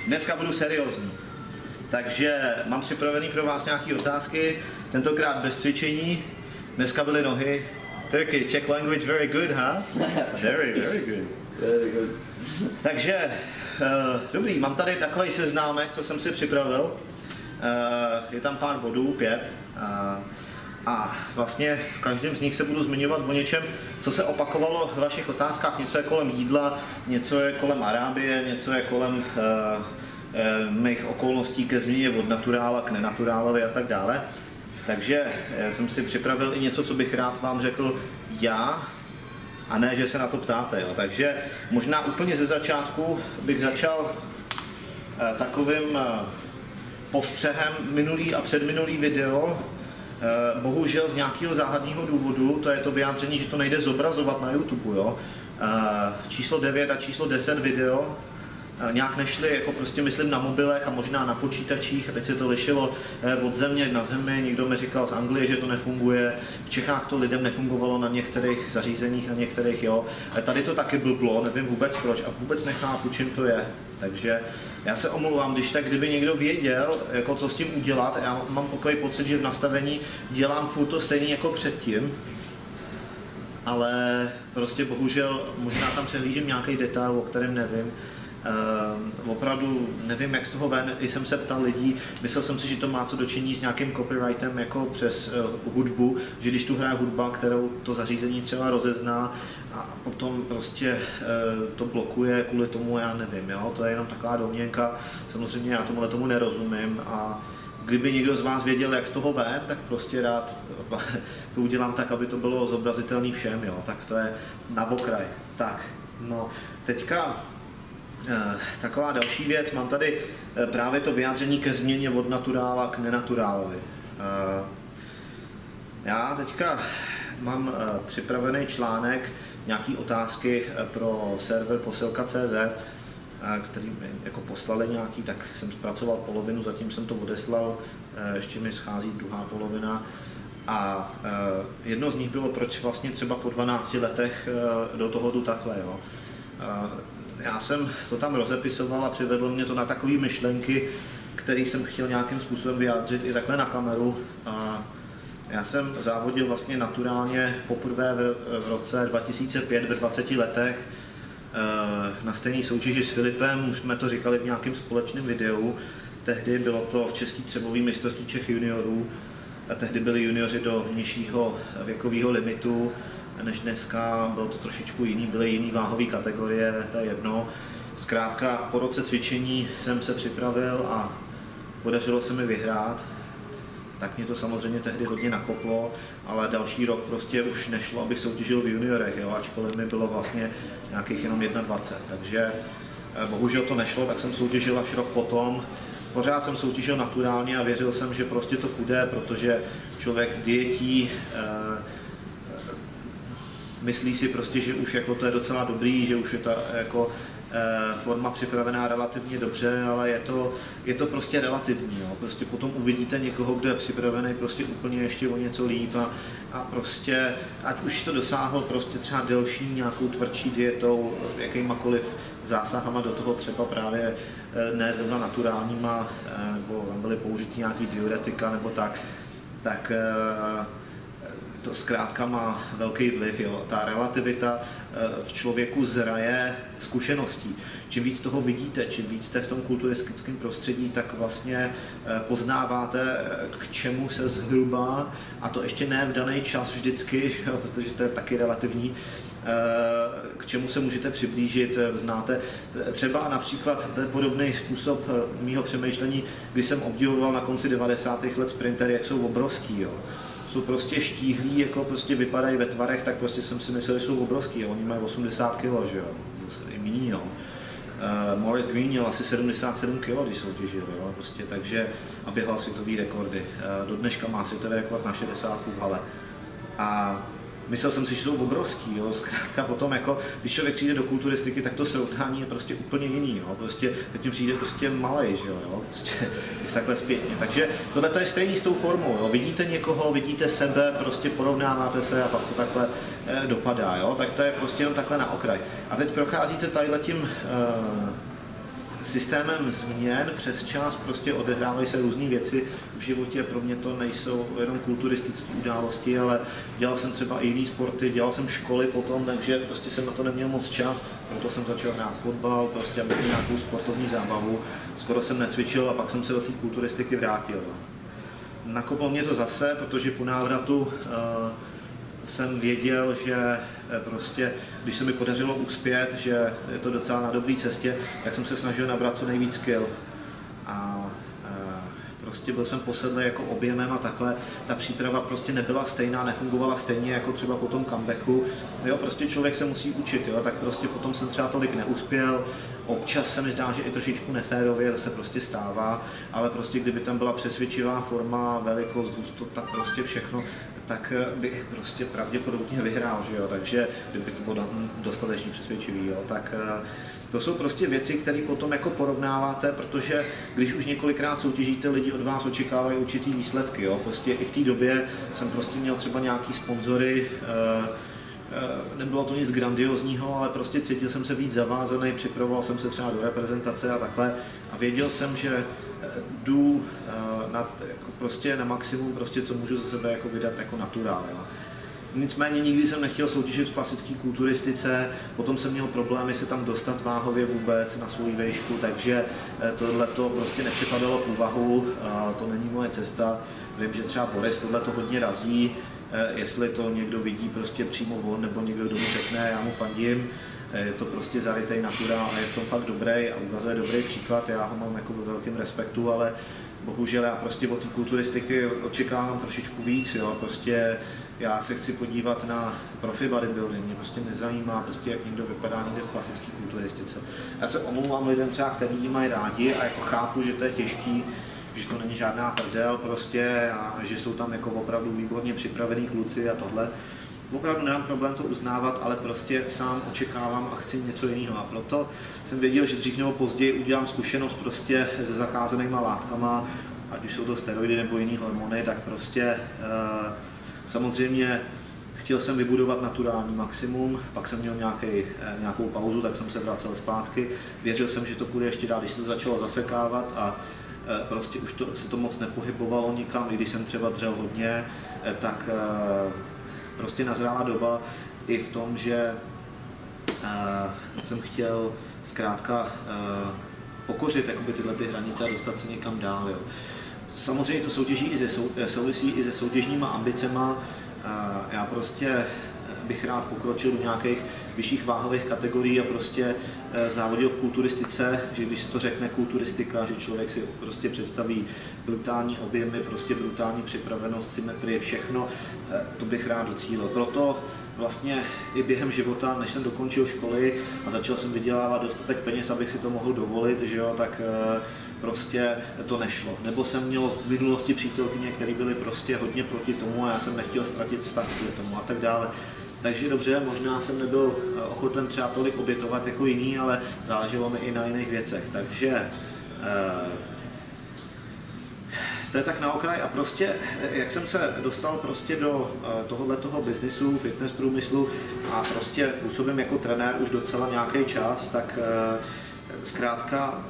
Dneska budu seriózní. Takže mám připravený pro vás nějaké otázky, tentokrát bez cvičení. Dneska byly nohy. Turkey, Czech language, very good, huh? Very good. Very good. Takže, dobrý, mám tady takový seznámek, co jsem si připravil. Je tam pár bodů, 5. A vlastně v každém z nich se budu zmiňovat o něčem, co se opakovalo v vašich otázkách. Něco je kolem jídla, něco je kolem Arábie, něco je kolem mých okolností ke změně od naturála k nenaturálovi a tak dále. Takže jsem si připravil i něco, co bych rád vám řekl já, a ne, že se na to ptáte. Jo. Takže možná úplně ze začátku bych začal takovým postřehem minulý a předminulý video. Bohužel z nějakého záhadného důvodu, to je to vyjádření, že to nejde zobrazovat na YouTube. Jo. Číslo 9 a číslo 10 video nějak nešly, jako prostě myslím na mobilech a možná na počítačích, a teď se to lišilo od země na zemi. Někdo mi říkal z Anglie, že to nefunguje, v Čechách to lidem nefungovalo na některých zařízeních, na některých jo. Tady to taky blblo, nevím vůbec proč a vůbec nechápu, čím to je. Takže já se omlouvám, když tak, kdyby někdo věděl, jako co s tím udělat. Já mám takový pocit, že v nastavení dělám furt to stejný jako předtím, ale prostě bohužel možná tam přehlížím nějaký detail, o kterém nevím. Opravdu nevím, jak z toho ven, jsem se ptal lidí, myslel jsem si, že to má co dočinit s nějakým copyrightem jako přes hudbu, že když tu hraje hudba, kterou to zařízení třeba rozezná a potom prostě to blokuje kvůli tomu, já nevím, jo? To je jenom taková domněnka, samozřejmě já tomu nerozumím a kdyby někdo z vás věděl, jak z toho ven, tak prostě rád to udělám tak, aby to bylo zobrazitelné všem, jo? Tak to je na okraj. Tak, no, teďka taková další věc, mám tady právě to vyjádření ke změně od naturála k nenaturálovi. Já teďka mám připravený článek, nějaký otázky pro server posilka.cz, který mi jako poslali nějaký, tak jsem zpracoval polovinu, zatím jsem to odeslal, ještě mi schází druhá polovina. A jedno z nich bylo, proč vlastně třeba po 12 letech do toho jdu takhle. Jo. Já jsem to tam rozepisoval a přivedlo mě to na takové myšlenky, které jsem chtěl nějakým způsobem vyjádřit i takhle na kameru. Já jsem závodil vlastně naturálně poprvé v roce 2005 ve 20 letech na stejné soutěži s Filipem, už jsme to říkali v nějakém společném videu. Tehdy bylo to v Český třebový mistrovství Čech juniorů a tehdy byli junioři do nižšího věkového limitu než dneska, bylo to trošičku jiný, byly jiný váhové kategorie, to je jedno. Zkrátka po roce cvičení jsem se připravil a podařilo se mi vyhrát. Tak mě to samozřejmě tehdy hodně nakoplo, ale další rok prostě už nešlo, abych soutěžil v juniorech, jo, ačkoliv mi bylo vlastně nějakých jenom 21. Takže bohužel to nešlo, tak jsem soutěžil až rok potom. Pořád jsem soutěžil naturálně a věřil jsem, že prostě to půjde, protože člověk dietí, myslí si prostě, že už jako to je docela dobrý, že už je ta jako forma připravená relativně dobře, ale je to prostě relativní. Jo. Prostě potom uvidíte někoho, kdo je připravený prostě úplně ještě o něco líp a prostě, ať už to dosáhl prostě třeba delší nějakou tvrdší dietou, jakýmakoliv zásahama do toho třeba právě ne zrovna naturálníma, nebo tam byly použití nějaký diuretika nebo tak to zkrátka má velký vliv. Jo. Ta relativita v člověku zraje zkušeností. Čím víc toho vidíte, čím víc jste v tom kulturistickém prostředí, tak vlastně poznáváte, k čemu se zhruba, a to ještě ne v daný čas vždycky, jo, protože to je taky relativní, k čemu se můžete přiblížit, znáte. Třeba například ten podobný způsob mýho přemýšlení, kdy jsem obdivoval na konci 90. let sprintery, jak jsou obrovský. Jo. Jsou prostě štíhlí, jako prostě vypadají ve tvarech, tak prostě jsem si myslel, že jsou obrovský, jo. Oni mají 80 kg, že jo, i míň, no. Maurice Green měl asi 77 kg, když soutěžil, jo, prostě, takže a běhal světový rekordy. Do dneška má světový rekord na 60 v hale. A myslel jsem si, že jsou obrovský, jo, zkrátka potom jako, když člověk přijde do kulturistiky, tak to srovnání je prostě úplně jiný, jo, prostě teď mi přijde prostě malej, že jo, prostě takhle zpětně, takže tohle je stejný s tou formou, jo, vidíte někoho, vidíte sebe, prostě porovnáváte se a pak to takhle dopadá, jo, tak to je prostě jenom takhle na okraj. A teď procházíte tadyhle tím systémem změn přes čas prostě odehrávají se různé věci v životě. Pro mě to nejsou jenom kulturistické události, ale dělal jsem třeba i jiný sporty, dělal jsem školy potom, takže prostě jsem na to neměl moc čas, proto jsem začal hrát fotbal, prostě aby měl nějakou sportovní zábavu. Skoro jsem necvičil a pak jsem se do té kulturistiky vrátil. Nakoplo mě to zase, protože po návratu jsem věděl, že prostě, když se mi podařilo uspět, že je to docela na dobré cestě, tak jsem se snažil nabrat co nejvíc skill. A prostě byl jsem posedlý jako objemem a takhle. Ta příprava prostě nebyla stejná, nefungovala stejně jako třeba po tom comebacku. Jo, prostě člověk se musí učit, jo, tak prostě potom jsem třeba tolik neuspěl. Občas se mi zdá, že i trošičku neférově, to se prostě stává, ale prostě kdyby tam byla přesvědčivá forma, velikost, hustota, prostě všechno, tak bych prostě pravděpodobně vyhrál, že jo, takže kdyby to bylo dostatečně přesvědčivý, jo, tak to jsou prostě věci, které potom jako porovnáváte, protože když už několikrát soutěžíte, lidi od vás očekávají určitý výsledky, jo, prostě i v té době jsem prostě měl třeba nějaký sponzory, nebylo to nic grandiozního, ale prostě cítil jsem se víc zavázaný, připravoval jsem se třeba do reprezentace a takhle a věděl jsem, že jdu jako prostě na maximum, prostě, co můžu za sebe jako vydat jako naturál. Jo. Nicméně nikdy jsem nechtěl soutěžit v klasické kulturistice, potom jsem měl problémy se tam dostat váhově vůbec na svou výšku, takže tohle to prostě nepřipadalo v úvahu, to není moje cesta. Vím, že třeba Boris tohle to hodně razí, jestli to někdo vidí prostě přímo on, nebo někdo, kdo mu řekne, já mu fandím, je to prostě zarytej naturál a je v tom fakt dobrý a ukazuje dobrý příklad, já ho mám jako ve velkém respektu, ale bohužel já prostě od té kulturistiky očekávám trošičku víc, jo, prostě já se chci podívat na profi bodybuilding, mě prostě nezajímá, prostě jak někdo vypadá někde v klasické kulturistice. Já se omlouvám lidem třeba, kteří ji mají rádi a jako chápu, že to je těžký, že to není žádná prdel prostě a že jsou tam jako opravdu výborně připravení kluci a tohle. Opravdu nemám problém to uznávat, ale prostě sám očekávám a chci něco jiného a proto jsem věděl, že dřív nebo později udělám zkušenost prostě se zakázanýma látkama, ať už jsou to steroidy nebo jiný hormony, tak prostě samozřejmě chtěl jsem vybudovat naturální maximum, pak jsem měl nějakou pauzu, tak jsem se vracel zpátky. Věřil jsem, že to půjde ještě dál, když se to začalo zasekávat a prostě už se to moc nepohybovalo nikam, i když jsem třeba dřel hodně, tak prostě nazrála doba i v tom, že jsem chtěl zkrátka pokořit jakoby tyhle ty hranice a dostat se někam dál. Jo. Samozřejmě to souvisí i se soutěžníma ambicema. Já prostě bych rád pokročil do nějakých vyšších váhových kategorií a prostě závodil v kulturistice, že když se to řekne kulturistika, že člověk si prostě představí brutální objemy, prostě brutální připravenost, symetrie, všechno, to bych rád docílil. Proto vlastně i během života, než jsem dokončil školy a začal jsem vydělávat dostatek peněz, abych si to mohl dovolit, že jo, tak prostě to nešlo. Nebo jsem měl v minulosti přítelkyně, které byly prostě hodně proti tomu a já jsem nechtěl ztratit vztah k tomu a tak dále. Takže dobře, možná jsem nebyl ochoten třeba tolik obětovat jako jiný, ale záleželo mi i na jiných věcech. Takže to je tak na okraj a prostě, jak jsem se dostal prostě do tohoto biznisu, fitness průmyslu a prostě působím jako trenér už docela nějaký čas, tak zkrátka,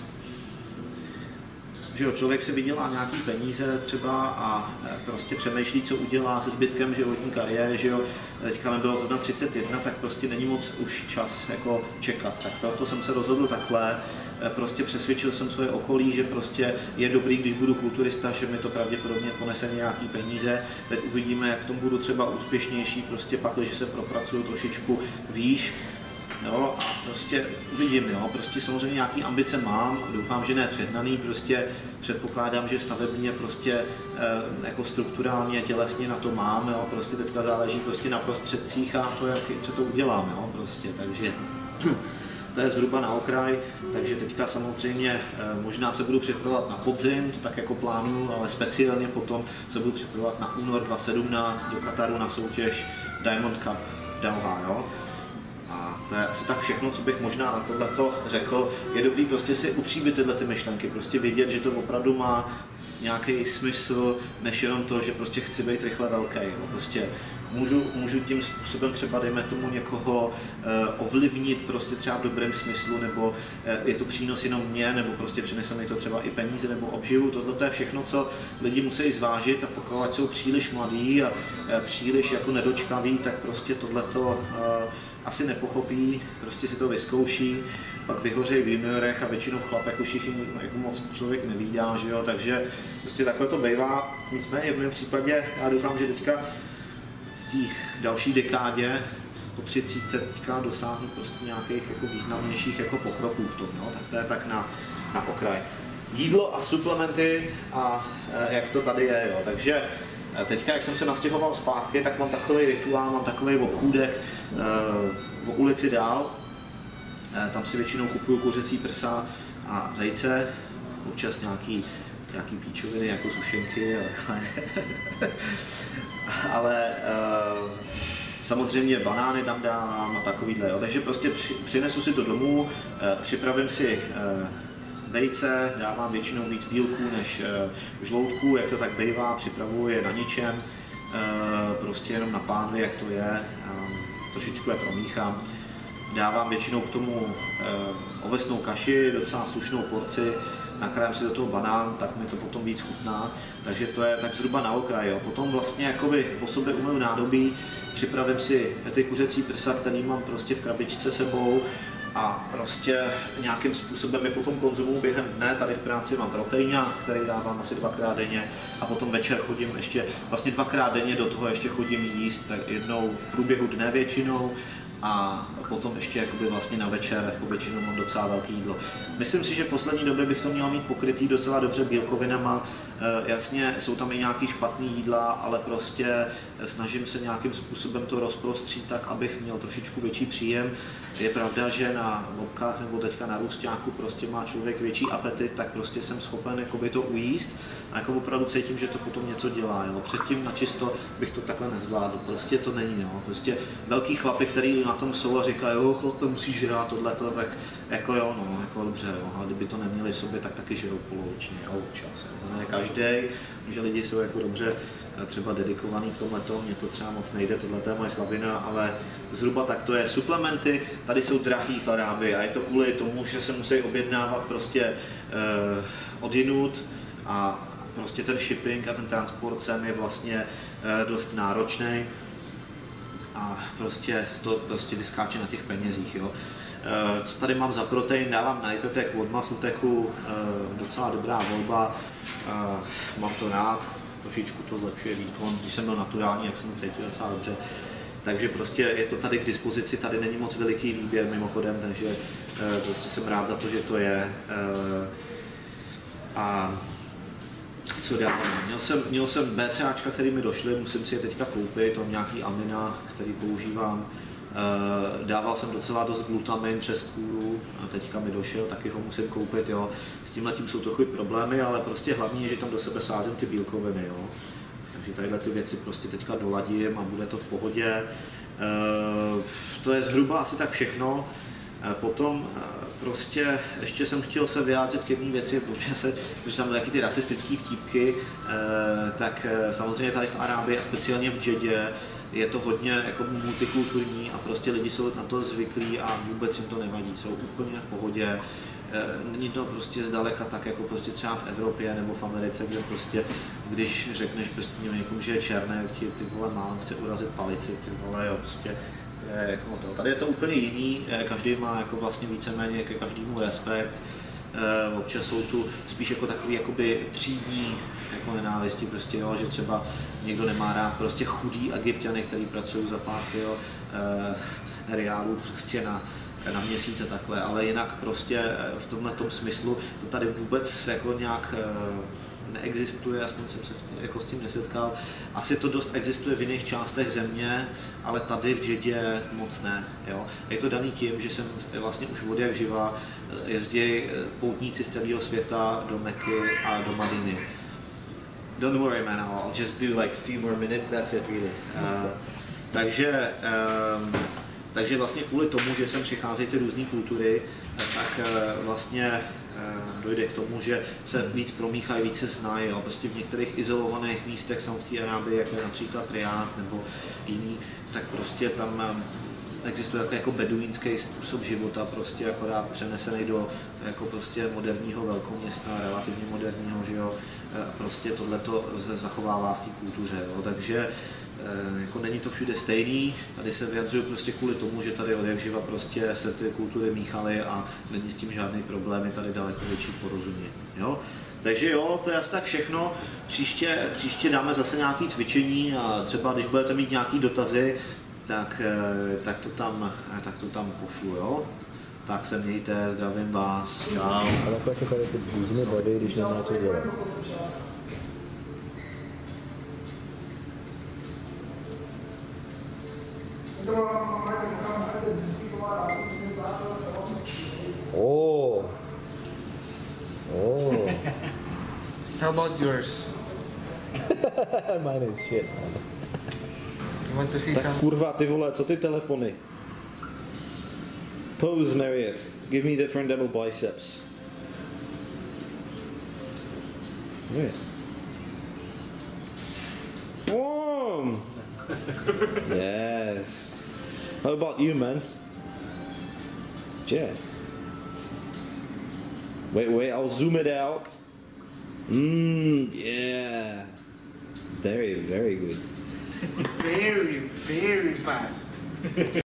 že jo, člověk si vydělá nějaký peníze třeba a prostě přemýšlí, co udělá se zbytkem životní kariéry, že jo, teďka mi bylo zrovna 31, tak prostě není moc už čas jako čekat, tak proto jsem se rozhodl takhle, prostě přesvědčil jsem svoje okolí, že prostě je dobrý, když budu kulturista, že mi to pravděpodobně ponese nějaký peníze, teď uvidíme, jak v tom budu třeba úspěšnější, prostě pak, když se propracuju trošičku výš. Jo, a prostě uvidím, jo, prostě samozřejmě nějaký ambice mám, doufám, že ne přehnaný, prostě předpokládám, že stavebně prostě jako strukturálně, tělesně na to mám, jo, prostě teďka záleží prostě na prostředcích a to, jak to udělám, jo, prostě, takže to je zhruba na okraj, takže teďka samozřejmě možná se budu připravovat na podzim, tak jako plánuju, ale speciálně potom se budu připravovat na únor 2017 do Kataru na soutěž Diamond Cup Doha, jo. A to je asi tak všechno, co bych možná na tohleto řekl. Je dobrý prostě si utříbit tyhle ty myšlenky, prostě vědět, že to opravdu má nějaký smysl, než jenom to, že prostě chci být rychle velký. No. Prostě můžu tím způsobem třeba, dejme tomu, někoho ovlivnit prostě třeba v dobrém smyslu, nebo je to přínos jenom mě, nebo prostě přinese mi to třeba i peníze nebo obživu. Tohle je všechno, co lidi musí zvážit, a pokud jsou příliš mladí a příliš jako nedočkaví, tak prostě tohleto asi nepochopí, prostě si to vyzkouší, pak vyhořejí v juniorech a většinou v chlapech už jich jako moc člověk nevídá, že jo, takže prostě takhle to bývá. Nicméně v mém případě já doufám, že teďka v té další dekádě po 30 teďka dosáhnu prostě nějakých jako významnějších jako pokroků v tom, no, tak to je tak na okraj. Jídlo a suplementy a jak to tady je, jo, takže teďka, jak jsem se nastěhoval zpátky, tak mám takový rituál, mám takový obchůdek v ulici dál. Tam si většinou kupuju kuřecí prsa a vejce, občas nějaký píčoviny jako sušenky a takhle. Ale samozřejmě banány tam dávám a takovýhle, jo. Takže prostě přinesu si to domů, připravím si vejce, dávám většinou víc bílků než žloutku, jak to tak bývá, připravuji je na ničem, prostě jenom na pánvi, jak to je, trošičku je promíchám. Dávám většinou k tomu ovesnou kaši, docela slušnou porci, nakrájím si do toho banán, tak mi to potom víc chutná, takže to je tak zhruba na okraj. Jo. Potom vlastně jakoby po sobě umyju nádobí, připravím si ty kuřecí prsa, který mám prostě v krabičce sebou, a prostě nějakým způsobem je potom konzumuju během dne. Tady v práci mám proteiňák, který dávám asi 2krát denně, a potom večer chodím ještě vlastně 2krát denně do toho ještě chodím jíst, tak jednou v průběhu dne většinou, a potom ještě jakoby vlastně na večer, jako většinou mám docela velký jídlo. Myslím si, že v poslední době bych to měl mít pokrytý docela dobře bílkovinama. Jasně, jsou tam i nějaký špatný jídla, ale prostě snažím se nějakým způsobem to rozprostřít tak, abych měl trošičku větší příjem. Je pravda, že na lobkách nebo teďka na růsťáku prostě má člověk větší apetit, tak prostě jsem schopen jakoby to ujíst a jako opravdu cítím, že to potom něco dělá. Jo. Předtím načisto bych to takhle nezvládl, prostě to není. Jo. Prostě velký chlapi, který na tom jsou a říkají, jo chlape, musíš žrát tohleto, tak jako jo, no, jako dobře, jo. Ale kdyby to neměli v sobě, tak taky žerou polovičně, jo, občas. Jo. To ne každý, že lidi jsou jako dobře třeba dedikovaný v tomhletom, mně to třeba moc nejde, tohle je moje slabina, ale zhruba tak to je. Suplementy tady jsou drahý v Arábii a je to kvůli tomu, že se musí objednávat prostě odjinud, a prostě ten shipping a ten transport sem je vlastně dost náročný a prostě to prostě vyskáče na těch penězích. Jo. Co tady mám za protein, dávám Nitrotek od Muscletechu, docela dobrá volba, mám to rád, trošičku to zlepšuje výkon, když jsem byl naturální, jak jsem cítil docela dobře. Takže prostě je to tady k dispozici, tady není moc veliký výběr mimochodem, takže prostě jsem rád za to, že to je. A co dávám? Měl jsem BCAčka, který mi došly, musím si je teďka koupit, mám nějaký amina, který používám. Dával jsem docela dost glutamin přes kůru, a teďka mi došel, taky ho musím koupit, jo. S tímhletím jsou trochu problémy, ale prostě hlavní je, že tam do sebe sázím ty bílkoviny, jo. Takže tadyhle ty věci prostě teďka doladím a bude to v pohodě. To je zhruba asi tak všechno. Potom prostě ještě jsem chtěl se vyjádřit k jedné věci, protože tam byly taky ty rasistické vtípky, tak samozřejmě tady v Arábii a speciálně v Džedě je to hodně jako multikulturní a prostě lidi jsou na to zvyklí a vůbec jim to nevadí, jsou úplně v pohodě. Není to prostě zdaleka tak jako prostě třeba v Evropě nebo v Americe, kde prostě, když řekneš prostě někomu, že je černé, ty vole málem chce urazit palici, ty vole, jo, prostě je jako to. Tady je to úplně jiný, každý má jako vlastně víceméně ke každému respekt. Občas jsou tu spíš jako takový jakoby třídní jako nenávisti, prostě, jo, že třeba někdo nemá rád prostě chudý Egypťany, který pracují za pár reálů prostě na měsíc a takhle, ale jinak prostě v tomhletom smyslu to tady vůbec jako nějak neexistuje, aspoň jsem se jako s tím nesetkal. Asi to dost existuje v jiných částech země, ale tady v Džedě moc ne. Jo? Je to daný tím, že jsem vlastně už od jak živa jezdí poutníci z celého světa do Meky a do Madiny. Don't worry man, I'll just do like a few more minutes, that's it really. Takže vlastně kvůli tomu, že sem přicházejí ty různé kultury, tak vlastně dojde k tomu, že se víc promíchají, více znají. Prostě v některých izolovaných místech Saúdské Arábie, jako je například Riád nebo jiný, tak prostě tam existuje jako beduínský způsob života, prostě akorát přenesený do jako prostě moderního velkoměsta, relativně moderního, že jo. Prostě tohleto se zachovává v té kultuře, jo. Takže jako není to všude stejný, tady se vyjadřuju prostě kvůli tomu, že tady odjakživa prostě se ty kultury míchaly a není s tím žádný problém, je tady daleko větší porozumění, jo. Takže jo, to je asi tak všechno. Příště dáme zase nějaké cvičení a třeba když budete mít nějaké dotazy, tak to tam pošlu, jo. Tak se mějte, zdravím vás, čau. A takhle se tady ty buzny body, když nemá co dělat. Oh. Oh. How about yours? Mine is shit. You want to see Tak some? kurva, ty vole, co ty telefony? Pose, Marriott. Give me the front double biceps. Yeah. Boom! Yes. How about you, man? Yeah. Wait, I'll zoom it out. Yeah. Very, very good. Very, very bad.